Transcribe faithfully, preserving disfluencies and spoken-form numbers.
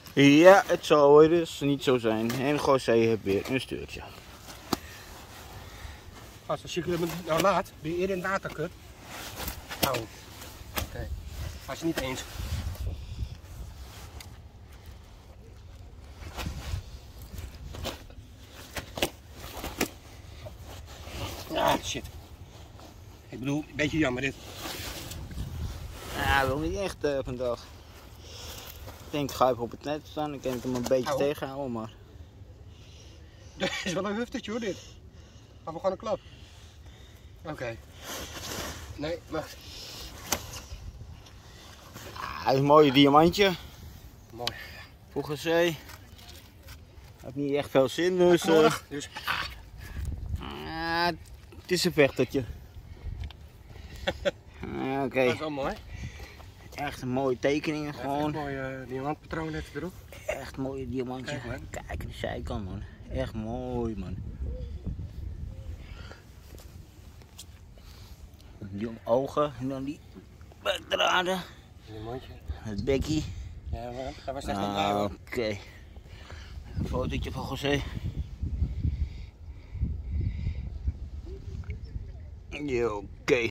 Ja, het zal dus niet zo zijn. En José heeft weer een stuurtje. Als je het nou laat, ben je eerder in datakut. Nou, oké. Okay. Als je het niet eens. Ah, shit. Ik bedoel, een beetje jammer dit. Ja, wil niet echt uh, vandaag. Ik denk, ga even op het net staan. Dan kan ik hem een beetje Hou. tegenhouden, maar... Dit is wel een huftertje hoor, dit. Gaan we gewoon een klap. Oké. Okay. Nee, wacht. Ah, hij is een mooi diamantje. Mooi. Voor José. Heeft niet echt veel zin, dus... Uh... dus... Ah, het is een vechtertje. Oké. Okay. Dat is wel mooi. Echt een mooie tekeningen ja, gewoon. Echt mooie uh, diamantpatroon net erop. Echt mooie diamantje. Kijk, Kijk de zijkant man. Echt mooi man. Die ogen en dan die bekdraden. Diamantje. Het bekkie. Ja man, dat was echt niet bij hoor. Oké. Okay. Een fotootje van José. Oké. Okay.